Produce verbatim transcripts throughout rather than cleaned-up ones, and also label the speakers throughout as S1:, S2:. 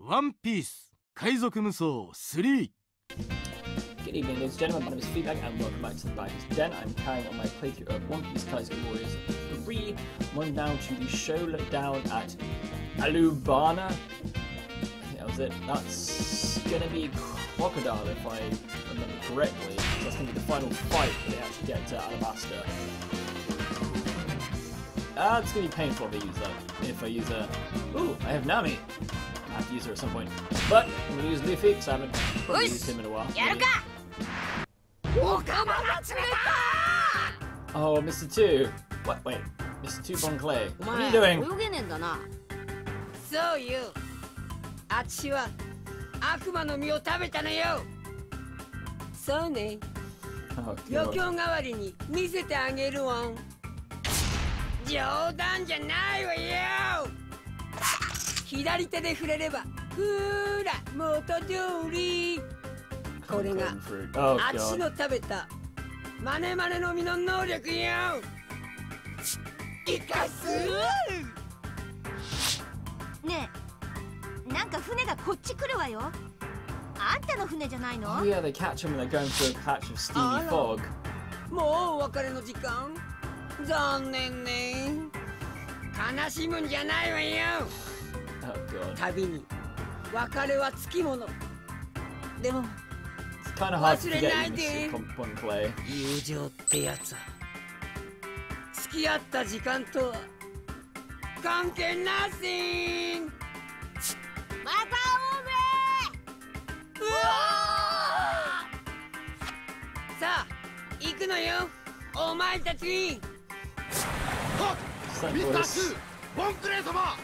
S1: One Piece 海賊無双スリー
S2: Good evening, ladies and gentlemen. My name is Feedback, and welcome back to the Blackest Den. I'm carrying on my playthrough of One Piece Kaizen Warriors three. I'm on down to the showdown at Alubana. I think that was it. That's gonna be Crocodile, if I remember correctly. So that's gonna be the final fight when they actually get to Alabasta. Ah, uh, it's gonna be painful if I use that. If I use a... Ooh, I have Nami. I have to use her at some point. But I'm gonna use Luffy, because I haven't probably used him in a while. Oh, Mister Two. What? Wait, Mister Two Bon Clay. What are you doing?
S3: そうよ。あっちは悪魔の実を食べたのよ。そうね。余興代わりに見せてあげるわ。冗談じゃないわよ。左手で触れれば、ほら元通り。これがあっちの食べたマネマネの実の能力よ。生かす。
S4: ねえ、なんか船がこっち来るわよ。あんたの船じゃないの？
S2: Oh yeah, they catch him when they're going through a patch of steamy fog.
S3: もうお別れの時間？残念ね。悲しむんじゃないわよ。
S2: Oh god.
S3: 旅に別れはつきもの。でも
S2: It's kind of hard to forget you, Mister Bon Clay.
S3: 友情ってやつは付き合った時間とは関係なしん。
S4: また会おうぜ。
S3: うわー！さあ行くのよお前たち。
S1: ミスターツーボンクレー様。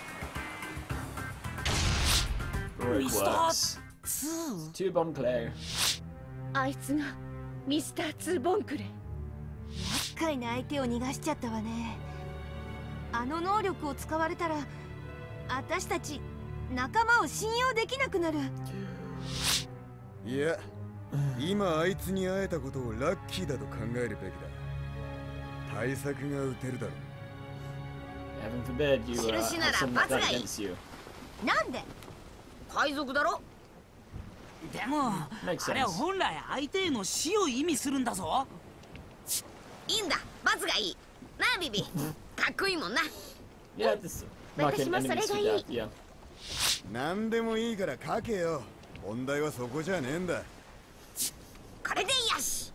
S2: ミスターツーBon Clay。
S4: あいつがミスターツーボンクレ。厄介な相手を逃がしちゃったわね。あの能力を使われたら私たち仲間を信用できなくなる。
S5: いや、今あいつに会えたことをラッキーだと考えるべきだ。対策が打てるだろう。
S2: Heaven forbid you uh, have someone like that against you.
S4: なんで？
S3: 海賊だろ。
S6: でもあれは本来相手への死を意味するんだぞ。
S7: いいんだ、罰がいいなあビビ。かっこいいもんな。
S2: Yeah, this knocking enemies to death. Yeah.
S5: 何でもいいから書けよ。問題はそこじゃねえんだ。
S7: これでよし。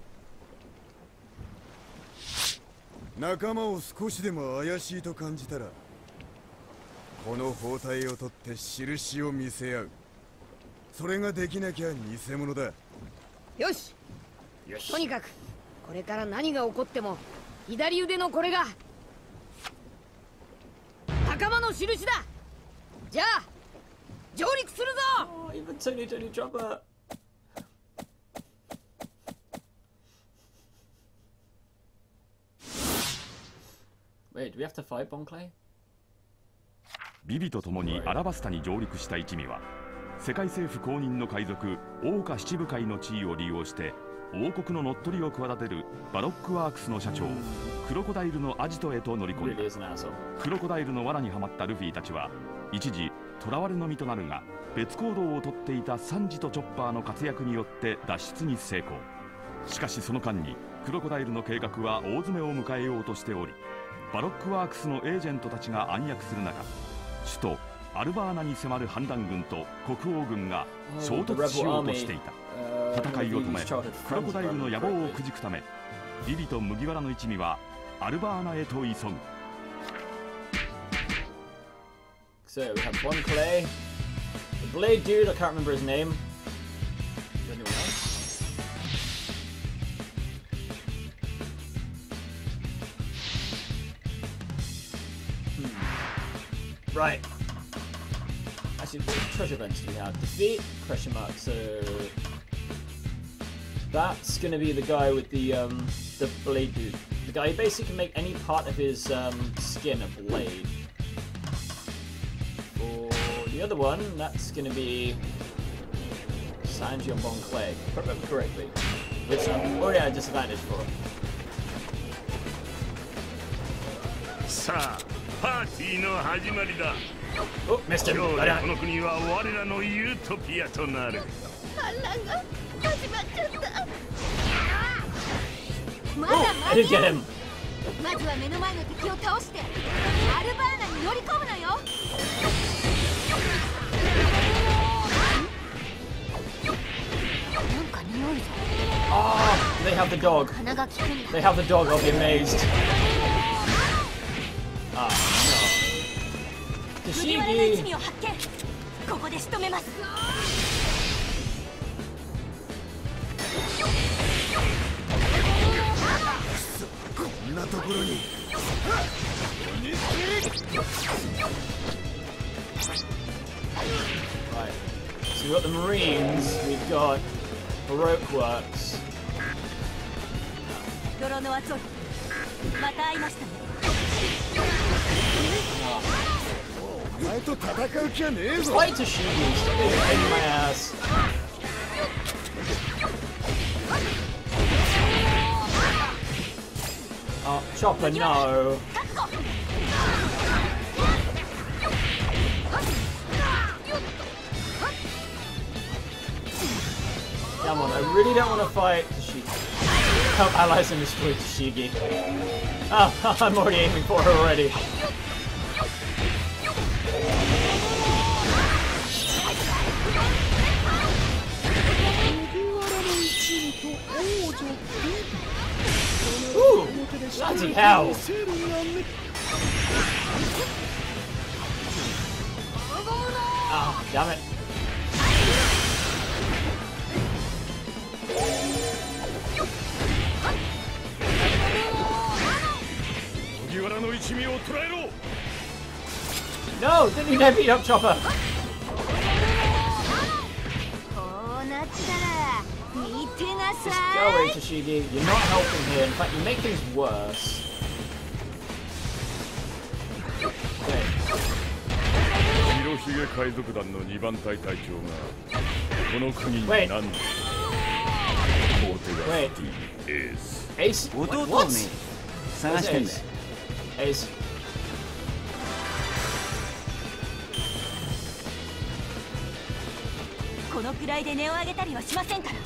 S5: 仲間を少しでも怪しいと感じたらこの包帯を取って印を見せ合う。それができなきゃ偽物だ。
S3: よし。とにかくこれから何が起こっても左腕のこれが仲間の印だ。じゃあ上陸するぞ。
S2: Oh, even Tony Tony Chopper. Wait, do we have to fight Bon Clay?
S8: ビビと共にアラバスタに上陸した一味は世界政府公認の海賊桜花七部会の地位を利用して王国の乗っ取りを企てるバロックワークスの社長クロコダイルのアジトへと乗り込んだ。クロコダイルの罠にはまったルフィたちは一時囚われの身となるが別行動をとっていたサンジとチョッパーの活躍によって脱出に成功。しかしその間にクロコダイルの計画は大詰めを迎えようとしておりバロックワークスのエージェントたちが暗躍する中首都アルバーナに迫る反乱軍と国王軍が衝突しようとしていた。戦いを止めクロコダイルの野望をくじくためビビと麦わらの一味はアルバーナへと急ぐ。
S2: So we have Bon Clay, the Blade dude, I can't remember his name. Anyone else? Hmm. Right. Actually, what treasure events do we have? Defeat? Question mark. So that's gonna be the guy with the um the blade dude. The guy who basically can make any part of his um skin a blade. For the other one, that's gonna be Sanji and Bon Clay, if I remember correctly. Which I'm already at a disadvantage for.
S9: さあ、パーティーの始まりだ。
S2: Oh, missed him.
S9: 今日でこの国は我らのユートピアとなる。
S4: 反乱が始まっちゃった。まだ
S2: Oh,
S4: ま
S2: I did get him.
S4: まずは目の前の敵を倒してアルバーナに乗り込むのよ。なんか匂いぞ。
S2: Oh, they have the dog.
S4: 鼻が利くんだ。
S2: They have the dog. I'll be amazed. Ah, no.
S4: 麦わらの一
S2: Tashigi.
S4: 味を発見。ここで仕留めます。
S5: こんなところに。
S2: Right. So we've got the Marines. We've got Baroque Works.
S4: 泥の集まり。また会いましたね。
S5: お前と戦う気はねえぞ。
S2: Fight Tashigi. Stop being a pain in my ass. Oh, Chopper, no. Come on, I really don't want to fight Tashigi. Help allies and destroy Tashigi. Oh, I'm already aiming for her already. Ooh, bloody hell! Oh, damn it. No, didn't you beat up Chopper?
S4: こうなったら見てな
S2: Just
S4: さ
S2: go away,
S4: い。
S2: Tashigi. You're not helping here. In fact, you make things worse. Okay.
S8: 白ひげ海賊団のにばん隊隊長がこの国に
S2: Wait.
S8: 何人皇帝が
S2: Wait.
S8: エース
S2: Ace?
S6: 弟を
S2: What?
S6: ね探
S2: Where's
S6: してんだよ。
S2: Ace? Ace.
S4: このくらいで値を上げたりはしませんから。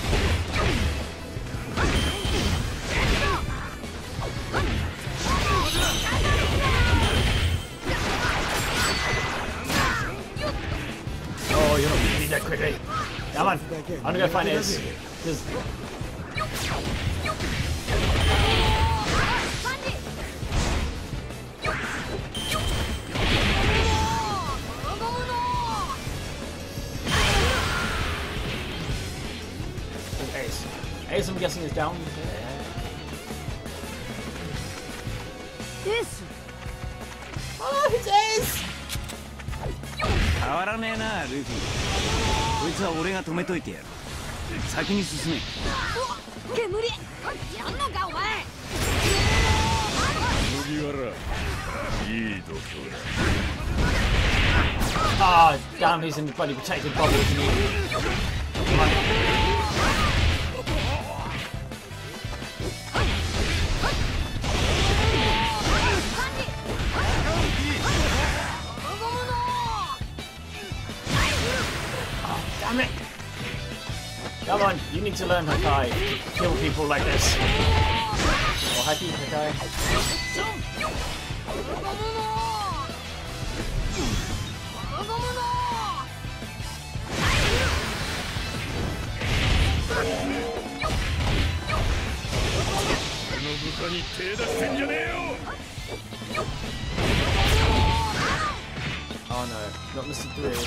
S2: Oh, you're not beating that quickly. Come on. I'm gonna go find Ace. 'Cause- Ace. Ace, I'm guessing, is down there.
S4: エース。
S2: Oh, it's Ace!
S6: 変わらねえなルフィ。こいつは俺が止めといてやる。先に進め。
S4: 煙。やんのかお前。
S8: 麦わらいい度胸だ。
S2: Ah, damn, he's in the bloody protected bubble, isn't he? Come on. Oh, damn it! Come on, you need to learn Hakai. Kill people like this. Or Haki, Hakai. Oh no, not Mister Three.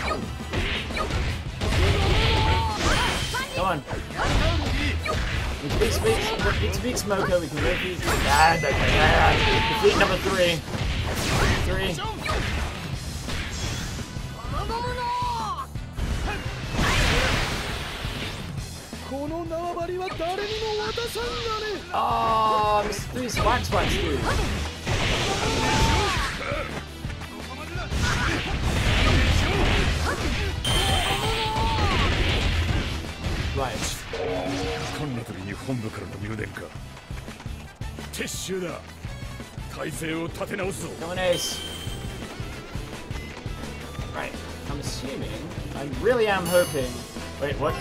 S2: Come on. We can beat, beat, we can beat Smoko, we can beat these. Ah, okay, yeah. Defeat number three. Three.
S5: この縄張りは誰にも渡さんがね。
S2: Oh, Mister Three's wax wax dude. Right.
S8: こんな時に本部からの入電か。撤収だ。体勢を立て直すぞ。
S2: Come on, Ace. assuming, I really am hoping. Wait, what?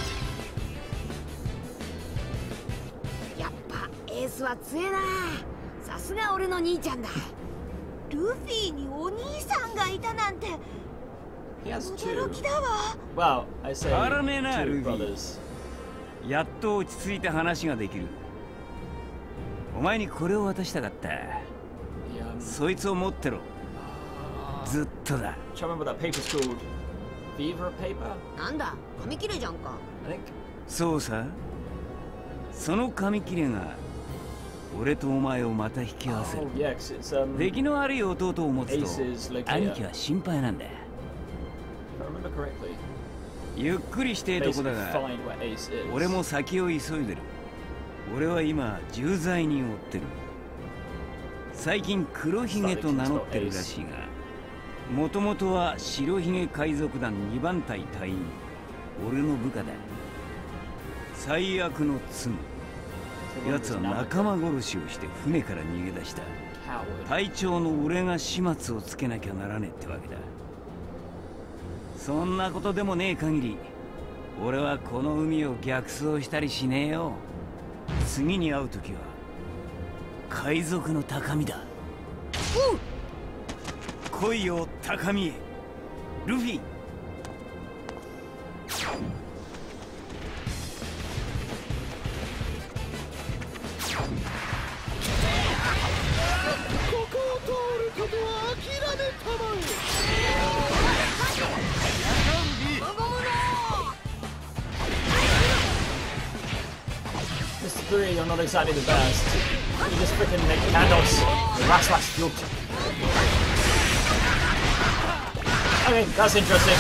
S3: やっぱエースは強えな。さすが俺の兄ちゃんだ。
S4: ルフィにお兄さんがいたなんて
S2: He has two.
S4: 驚きだわ。
S2: Well, I say
S6: 変わらねえな、
S2: two
S6: ルフィ。
S2: brothers.
S6: やっと落ち着いて話ができる。お前にこれを渡したかった。
S2: Yeah, I'm
S6: そいつを持ってろ。ずっとだ。
S2: trying to remember what that paper's called. Fever paper?
S3: なんだ、紙切れじゃんか。
S2: I think.
S6: そうさ。その紙切れが俺とお前をまた引き合わせる。
S2: Oh yeah, 'cause it's um.
S6: 出来の悪い弟を持つ
S2: Ace's
S6: と
S2: locator.
S6: 兄貴は心配なんだ。
S2: If I remember correctly.
S6: ゆっくりしてえとこ
S2: Basically
S6: だが
S2: find where Ace is.
S6: 俺も先を急いでる。俺は今重罪人を追ってる。最近黒ひげと名乗ってるらしいが、もともとは白ひげ海賊団にばん隊隊員、俺の部下だ。最悪の罪。奴は仲間殺しをして船から逃げ出した。
S2: Coward.
S6: 隊長の俺が始末をつけなきゃならねえってわけだ。そんなことでもねえ限り俺はこの海を逆走したりしねえよ。次に会う時は海賊の高みだ。来いよ高みへ、ルフィ。
S1: ここを通ることは諦めたまえ。
S2: Mister Three, you're not exactly the best. You just freaking make candles. Last last fuel. Okay, that's interesting.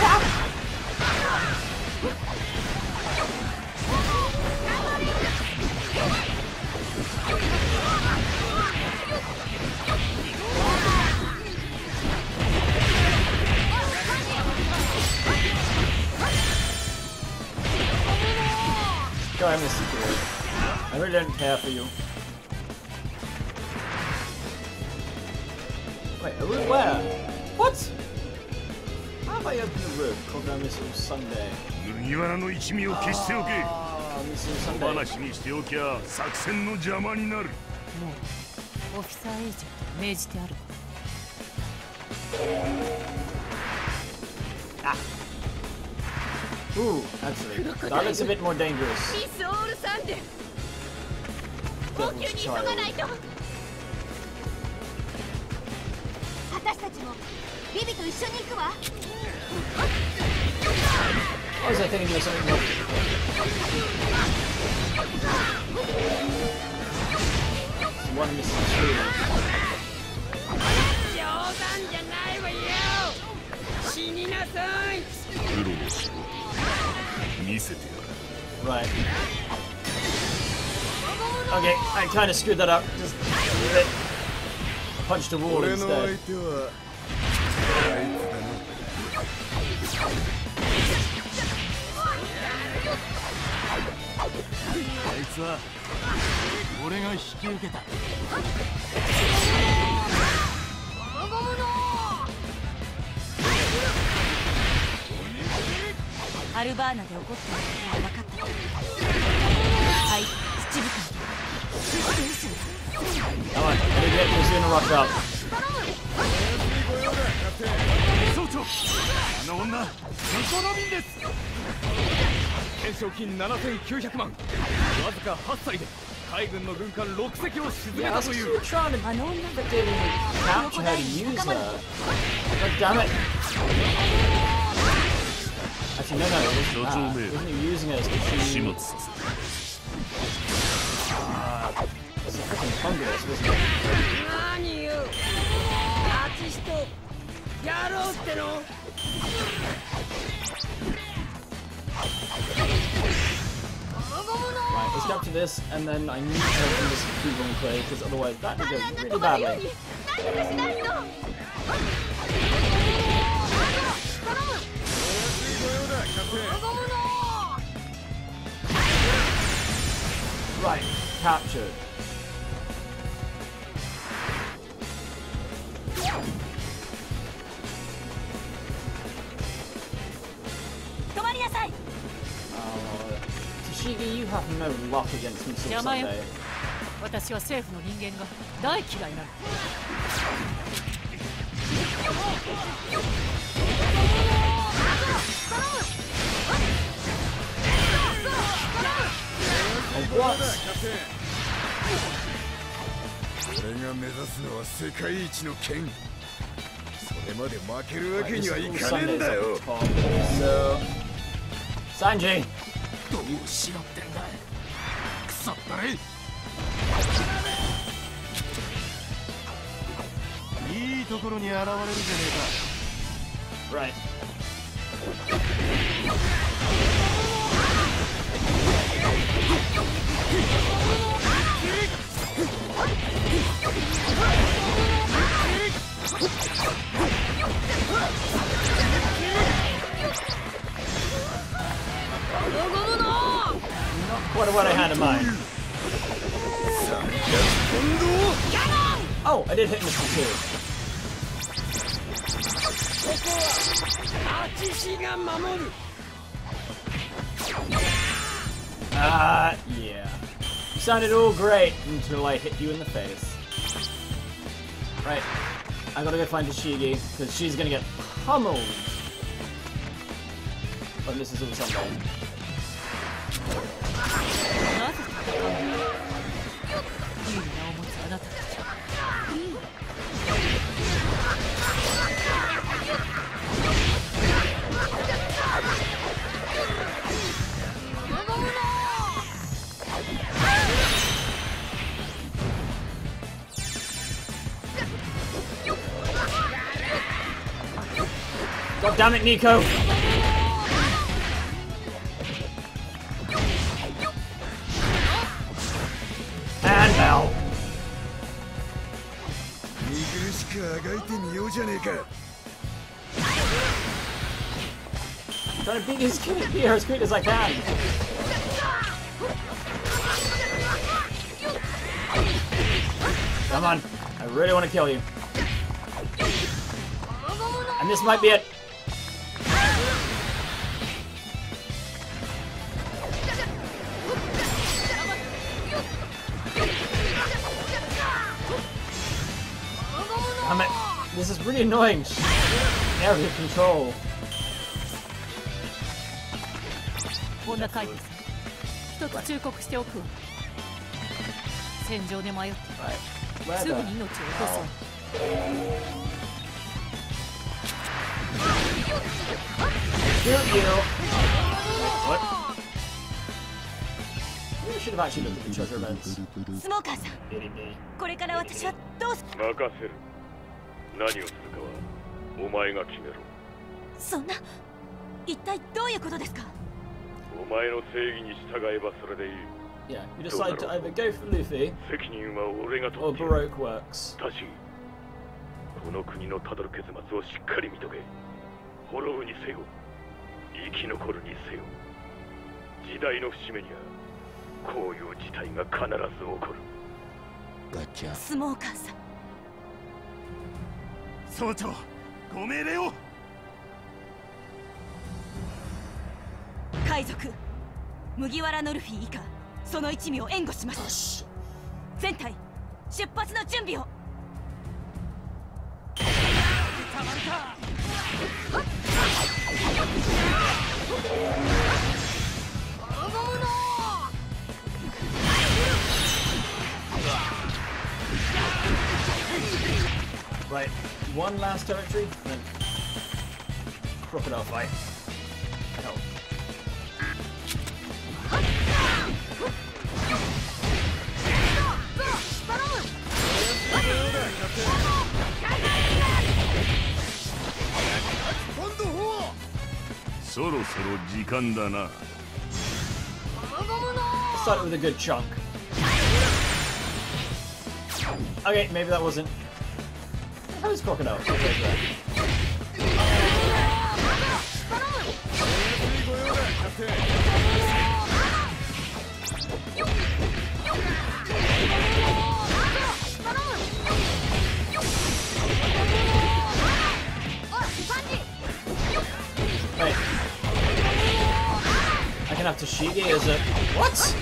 S2: Go ahead, Mister Three. I really don't care for you. Wait, a room where? What? How have I opened a room called No Missile Sunday?
S9: 麦わらの一味を消しておけ。
S2: Ah, Missile Sunday.
S9: 話にしておきゃ作戦の邪魔になる。
S10: オフィサーエージェント命じてある。
S2: Ooh, actually, that looks a bit more dangerous.
S4: ミスオールさんで
S2: That
S4: 応急
S2: was
S4: に急が
S2: child.
S4: ないと。私たちもビビと一緒に行くわ。
S2: What was I thinking of something else? One missing two.
S3: 冗談じゃないわよ。死になさい。
S9: プロの仕事見せてやる。
S2: Right. Okay, I kind of screwed that up. Just leave it. Punch the wall
S5: 俺の相
S2: instead.
S5: 手はあいつだな。
S1: あいつは俺が引き受けた。
S10: アルバーナで起こったことが分かった。はい、七部会。
S2: Come on, let me get this in a rush up.
S1: 総長、あの女、向こうの便です。懸賞金ななせんきゅうひゃくまん。わずかはっさいで海軍の軍艦ろく隻を沈め
S2: Yeah,
S1: た
S2: that's
S1: とい
S2: because
S1: う。
S2: we're trying to freaking capture her to use her. God damn it. Actually, no, no, it wasn't that. It wasn't you using her as the
S9: 始
S2: shoe.
S9: 末させた。
S2: It's a freaking fungus, wasn't it?
S3: 何よ。アーティストやろうっての。
S2: Right, let's capture this, and then I need to open this Kugong play, because otherwise that would go really badly.
S4: 何とかしないと。
S2: Right, captured. Shigi, you have no luck against me since Sunday.
S10: 私は政府の人間が大嫌いなの。
S2: What?
S5: 俺が目指すのは世界一の剣。それまで負けるわけにはいかねえんだよ。
S2: So, Sanji.
S1: どうしろってんだ。腐ったれ。いいところに現れるじゃねえか。
S2: Right. Not quite what I had in mind. Oh, I did hit Mister Two. Ah, uh, yeah. You sounded all great until I hit you in the face. Right. I gotta go find Tashigi, because she's gonna get pummeled. But this is all Sunday. God damn it, Nico! And now. I'm trying to beat his kid here as quick as I can. Come on, I really want to kill you. And this might be it. Damn it. This is really annoying. Area control.
S10: こんな回です。一つ忠告しておくわ。戦場で迷ってすぐに命を落とそう。
S2: Shoot you! What? You should have actually looked at the treasure events.
S4: スモーカーさん、これから私はどうす
S9: 任せる。何をするかはお前が決めろ。
S4: そんな、一体どういうことですか？
S9: お前の正義に従えばそれでいい。
S2: Yeah, you decide to either go for Luffy
S9: 責任は俺が
S2: or
S9: 取っている。
S2: Baroque works.
S9: たし、この国のたどる結末をしっかり見とけ。滅ぶにせよ、生き残るにせよ、時代の節目にはこういう事態が必ず起こる。
S5: ガチャ。
S4: スモーカーさん。
S9: 総長、ご命令を。
S4: 海賊麦わらのルフィ以下その一味を援護します。全隊出発の準備を。
S2: Right, one last territory, and then crocodile fight. Hell. Started with a good chunk. Okay, maybe that wasn't. How is crocodile? Wait. I can gonna have to Shige as a what?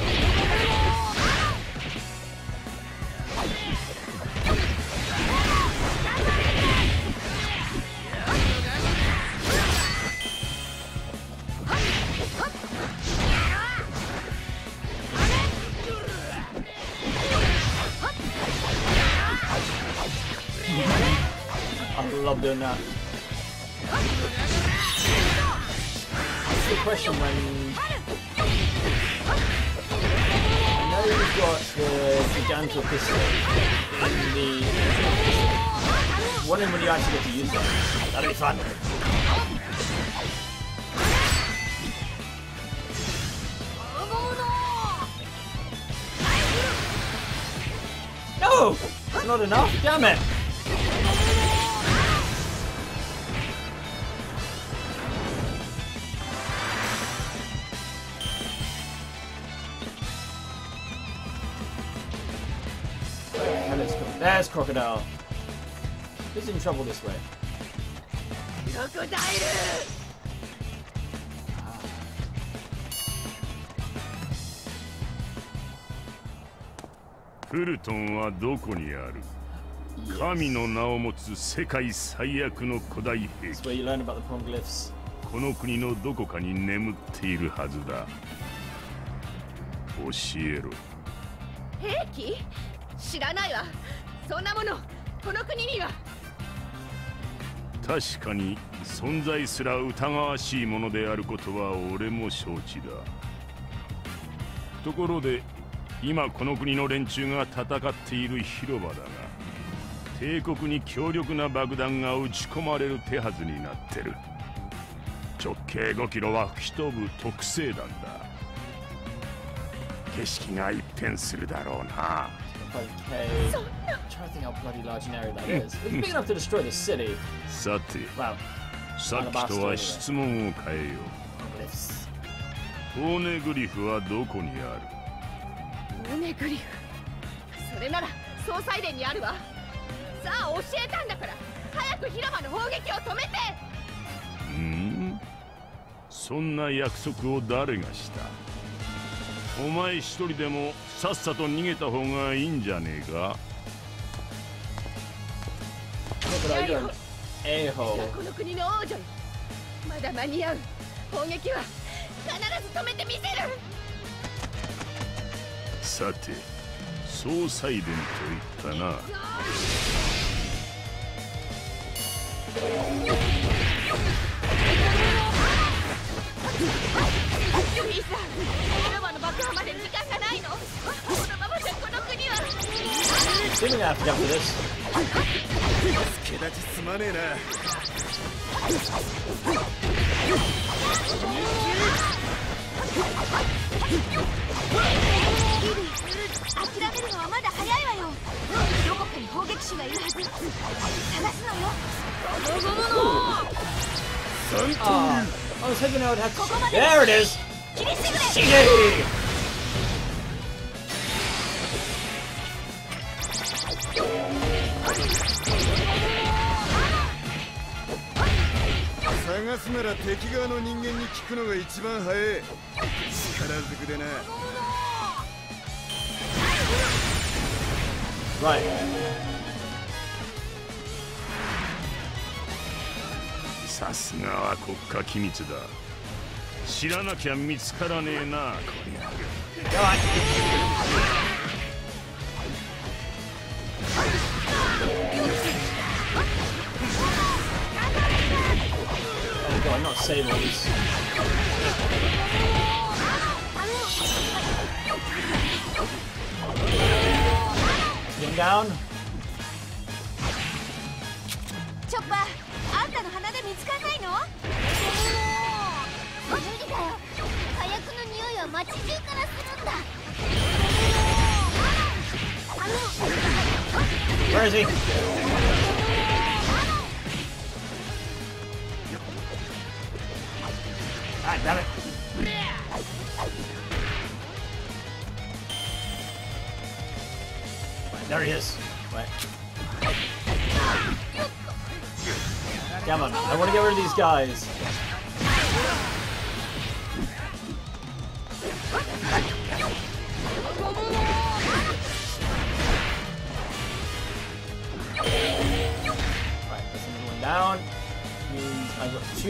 S2: I love doing that. It's the question when I know you've got the Giganto pistol in the wondering when you actually get to use that. That'd be fun. No! That's not enough, damn it! There's Crocodile. Who's in trouble this way?
S3: Crocodile!
S9: フルトンはどこにある？神の名を持つ世界最悪の古代兵器。この国のどこかに眠っているはずだ。教えろ。
S7: 兵器？知らないわ。そんなものこの国には。
S9: 確かに存在すら疑わしいものであることは俺も承知だ。ところで今この国の連中が戦っている広場だが、帝国に強力な爆弾が撃ち込まれる手はずになってる。直径ごキロは吹き飛ぶ特製弾だ。景色が一変するだろうな。
S2: Okay. I'm trying to think how bloody large an area that is. It's big enough to destroy the city.
S9: さて、
S2: Wow.
S9: さっきとは質問を変えよう。ホーネグリフはどこにある？
S7: ホーネグリフ。それなら総裁殿にあるわ。さあ教えたんだから、早く広場の砲撃を止めて。
S9: ん？そんな約束を誰がした？お前一人でもさっさと逃げた方がいいんじゃねえか？
S7: この国の王女よ。まだ間に合う。砲撃は必ず止めてみせる。
S9: さて、総裁殿と言ったな。
S7: ユミさん、広場の爆破まで時間がないの。このままじゃこの国は。
S2: Didn't have to jump for this.
S5: 助立ちすまねえな。
S4: 諦めるのはまだ早いわよ。どこかに砲撃手がいるはず。探すのよ。
S2: Oh, I was hoping I would have to. There it is! Shige!
S5: 探すなら敵側の人間に聞くのが一番早い。力ずくでな。
S2: Right.
S9: さすがは国家機密だ。知らなきゃ見つからねえな、こりゃ。
S2: Oh god, not sables. Getting down.
S4: チョッパー、あんたの鼻で見つかんないの？無理だよ。火薬の匂いは街中からするんだ。
S2: Where is he? Ah, damn it. There he is. Right. Come on, I want to get rid of these guys.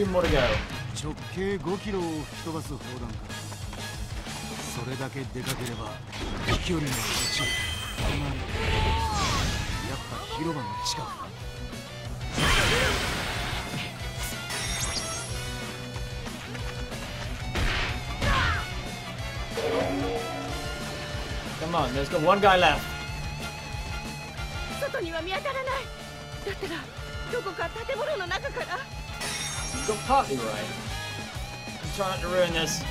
S2: two more to go.
S5: 直径ごキロを吹き飛ばす砲弾か。それだけでかければ飛距離も落ちる。やっぱ広場の近くか。
S2: Come on, there's got one guy left.
S7: 外には見当たらない。だったらどこか建物の中から。
S2: You got partly right. I'm trying not to ruin this.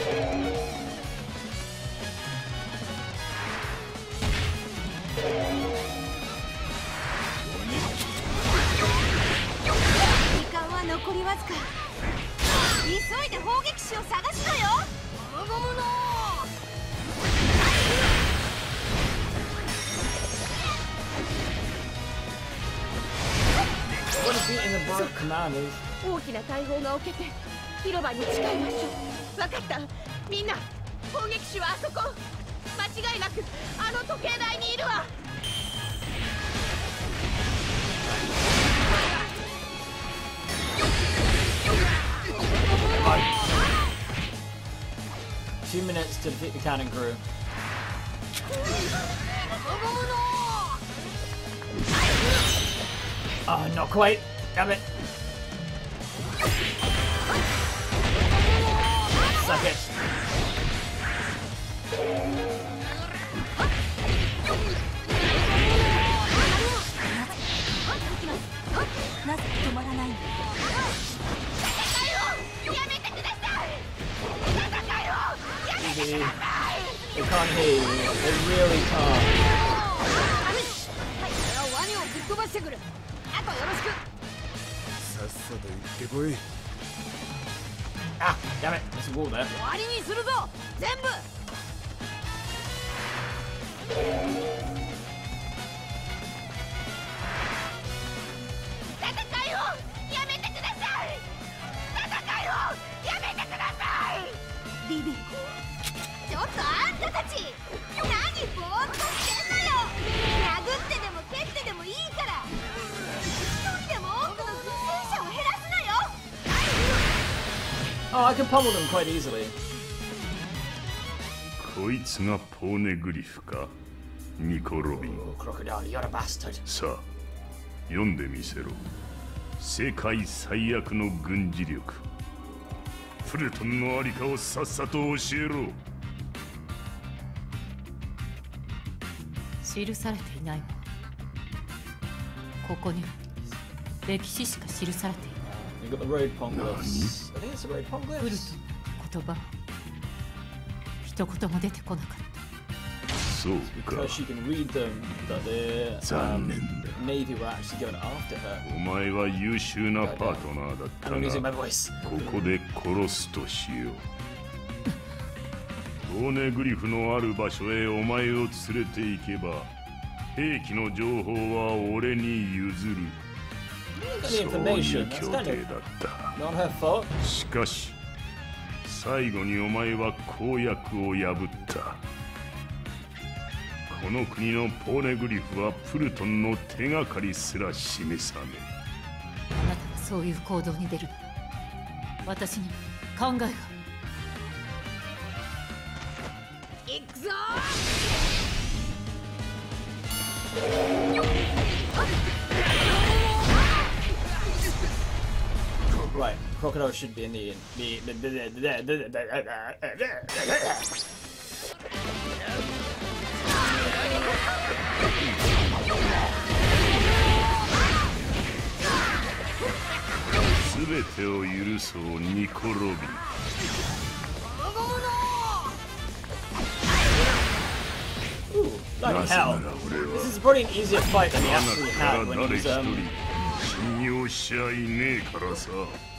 S4: 時間は残りわずか。急いで砲撃手を探すのよ。ゴムゴムの
S2: What is it in the bird commanders?
S7: 大きな大砲が置けて広場に近い場所。分かった。みんな砲撃手はあそこ。間違いなくあの時計台にいるわ。
S2: Two minutes to defeat the cannon crew. Oh, not quite. Damn it. Suck it. Easy. They can't hear you. They really can't.
S3: ワニをぶっ飛ばしてくる。あとよろしく。
S5: さっさと行ってこい。
S2: Ah, damn it. There's a wall there.
S3: 終わりにするぞ。全部。
S7: 戦いをやめてください。戦いをやめてください。
S4: ビビ、ちょっとあんたたち、何ぼーっとしてんのよ。殴ってでも蹴ってでもいいから、一人でも多くの犠牲者を減らすのよ。
S2: Oh, I can pummel them quite easily.
S9: こいつがポーネグリフか。ニコ・ロビン。
S2: Oh, Crocodile, you're a bastard.
S9: さあ読んでみせろ。世界最悪の軍事力フルトンのありかをさっさと教えろ。
S10: 記されていないわ。ここには歴史しか記されていない。
S2: You got the road poneglyphs. I think it's the road
S10: フルト
S2: poneglyphs.
S10: の言葉は一言も出てこなかった。
S9: そうか。
S2: Because she can read them, that the
S9: 残
S2: um,
S9: 念だ。
S2: Navy were actually going after her.
S9: お前は優秀なパートナーだった
S2: I'm losing my
S9: が、
S2: voice.
S9: ここで殺すとしよう。ポーネグリフのある場所へお前を連れて行けば、兵器の情報は俺に譲る。
S2: The
S9: そういう
S2: information, that's
S9: 協
S2: kind
S9: 定
S2: of
S9: だった。
S2: not her fault.
S9: しかし最後にお前は公約を破った。この国のポーネグリフはプルトンの手がかりすら示さね
S10: あなたがそういう行動に出るなら私に考えがある。
S3: 行くぞ。
S2: Right, Crocodile should be in the the the the the the the
S9: すべてを許そうニコ・ロビン。
S2: Ooh, bloody
S9: なぜ
S2: hell.
S9: なら俺
S2: This
S9: は
S2: is probably an easier fight than he
S9: あ
S2: actually
S9: なた
S2: had
S9: から
S2: when
S9: 誰
S2: he
S9: 一
S2: was um
S9: 人信用しちゃいねえからさ。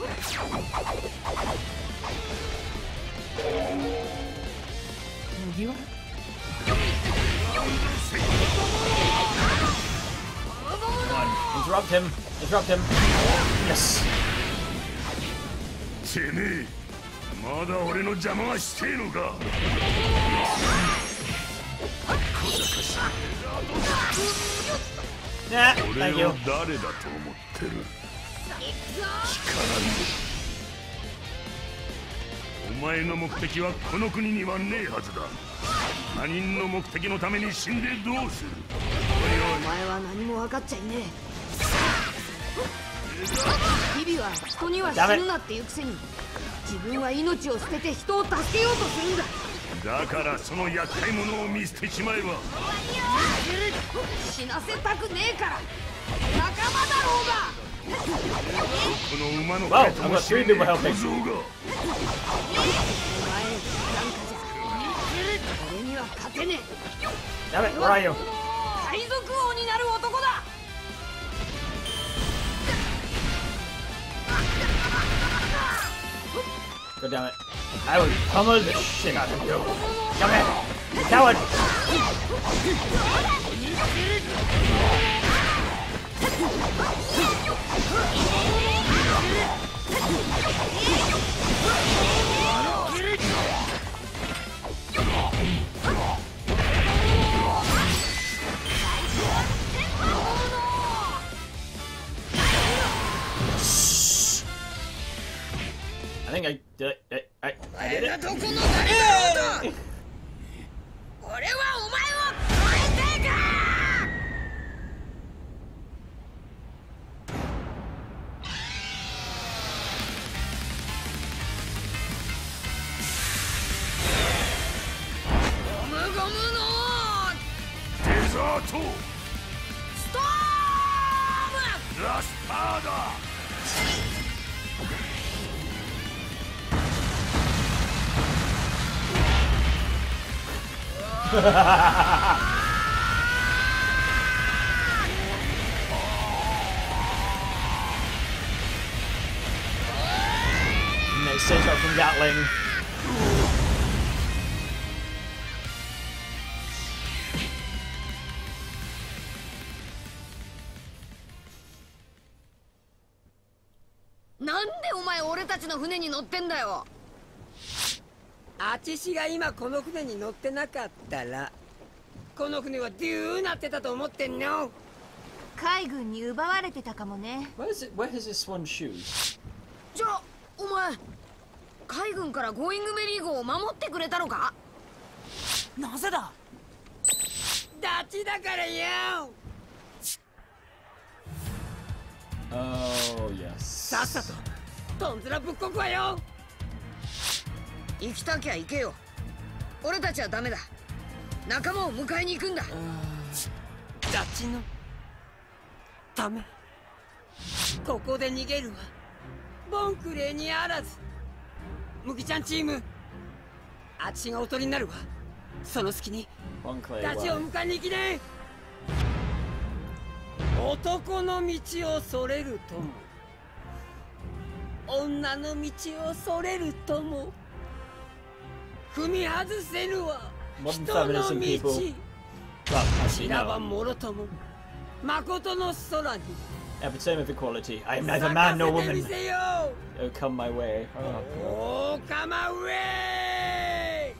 S10: 麦わら
S2: Come on, interrupt him. Interrupt him. Yes.
S9: てめえまだ俺の邪魔はしてえのか。
S2: Yeah,
S9: 俺
S2: thank you.
S9: を誰だと思ってる。力にお前の目的はこの国にはねえはずだ。他人の目的のために死んでどうする。
S4: お前は何も分かっちゃいねえ。ビビは人には死ぬなっていうくせに、自分は命を捨てて人を助けようとするんだ。
S9: だからその厄介者を見捨てちまえば。
S4: 死なせたくねえから仲間だろうが。
S9: この馬の
S2: Wow,
S9: 毛
S2: I've
S9: も
S2: got
S9: 知れ
S2: three
S9: ねえ
S2: people
S9: 小
S2: helping.
S9: 僧が。
S4: お前なんかじゃ俺には勝てねえ。
S2: Damn it, where are you?
S4: 海賊王になる男だ。
S2: God damn it. I would pummel the shit out of you. Come here, you coward! I think I did it. I, I, I did it.
S3: どこの誰だろうと、俺はお前を超えてか。ゴムゴムの
S9: デザート
S3: ストーム。
S9: ラスターだ。
S2: Makes sense out from Gatling.
S3: なんでお前俺たちの船に乗ってんだよ。あちしが今この船に乗ってなかったら、この船はデューなってたと思ってんの。
S4: 海軍に奪われてたかもね。
S2: Where is it? Where has this one shoes?
S3: じゃあお前海軍からゴーイングメリー号を守ってくれたのか。
S10: なぜだ。
S3: ダチだからよ。
S2: Oh yes.
S3: さっさとトンズラぶっこくわよ。行きたきゃ行けよ。俺たちはダメだ。仲間を迎えに行くんだ。ダチのためここで逃げるわ。ボンクレーにあらず。ムキちゃんチーム、あちしがおとりになるわ。その隙にダチを迎えに行きね。男の道をそれるとも女の道をそれるとも踏み外せぬわ。人の道散らばもろとも誠の空に。
S2: Epitome of equality. I am neither man nor woman.
S3: 咲かせてみせよう。
S2: Oh, come my way. Oh,
S3: Oh, come away!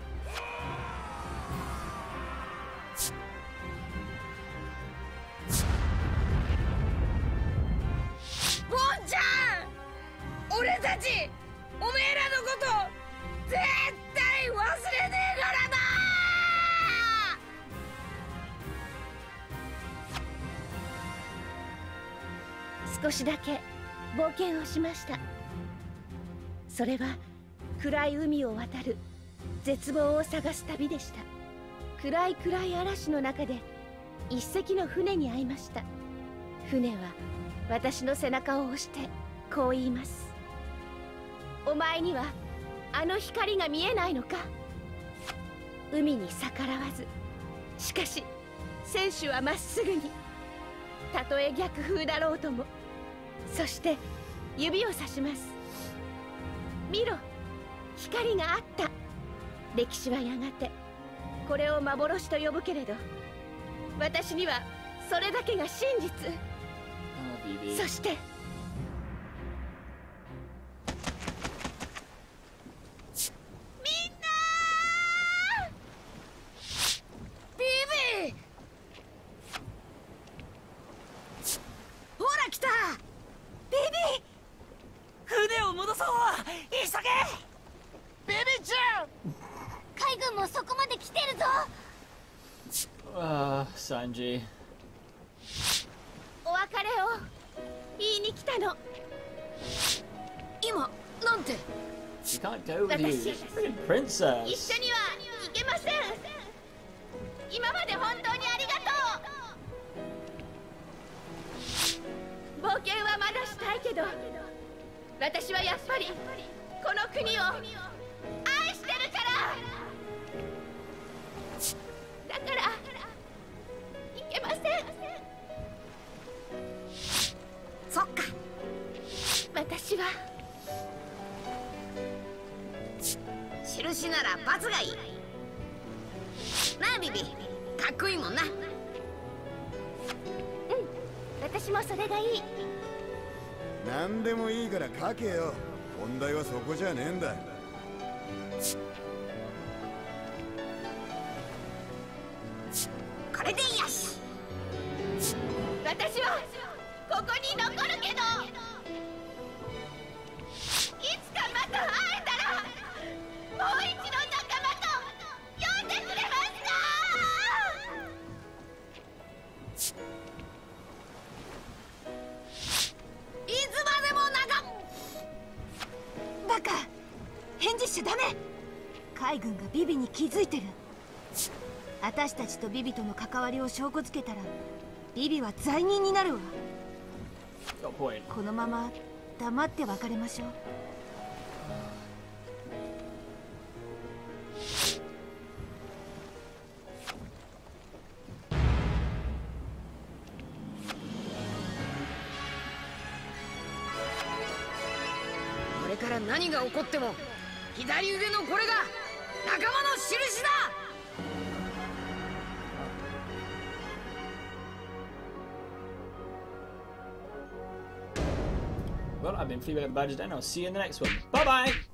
S3: ボンちゃん、俺たちおめえらのこと絶対忘れねえからな。
S4: 少しだけ冒険をしました。それは暗い海を渡る絶望を探す旅でした。暗い暗い嵐の中で一隻の船に会いました。船は私の背中を押してこう言います。お前にはあの光が見えないのか。海に逆らわず、しかし船首はまっすぐに、たとえ逆風だろうとも。そして指をさします。見ろ、光があった。歴史はやがてこれを幻と呼ぶけれど、私にはそれだけが真実。
S2: oh, B B.
S4: そしてみんなー、
S3: ビビー、ほら来た。
S10: ビビー、船を戻そう。急げ。
S4: ビビちゃん海軍もそこまで来てるぞ。
S2: ああ、サンジ。
S7: お別れを言いに来たの。
S3: 今なんて
S2: You can't go with you. You're a freaking princess.
S7: 一緒には行けません。今まで本当にありがとう。冒険はまだしたいけど、私はやっぱりこの国を愛してるから。だから行けません。
S3: そっか。
S7: 私は
S3: 印なら罰がいいなあ。ビビかっこいいもんな。
S7: うん、私もそれがいい。
S5: 何でもいいから書けよ。問題はそこじゃねえんだ。
S3: これでよし。
S7: 私はここに残るけど、いつかまた会えたらもう一度仲間と呼んでくれますか。
S3: いつまでも仲
S4: バカ、返事しちゃダメ。海軍がビビに気づいてる。私たちとビビとの関わりを証拠づけたらビビは罪人になるわ。このまま黙って別れましょう。
S3: これから何が起こっても左腕のこれが仲間の印だ。
S2: Well, I've been Fleabag the Badger, and I'll see you in the next one. Bye bye!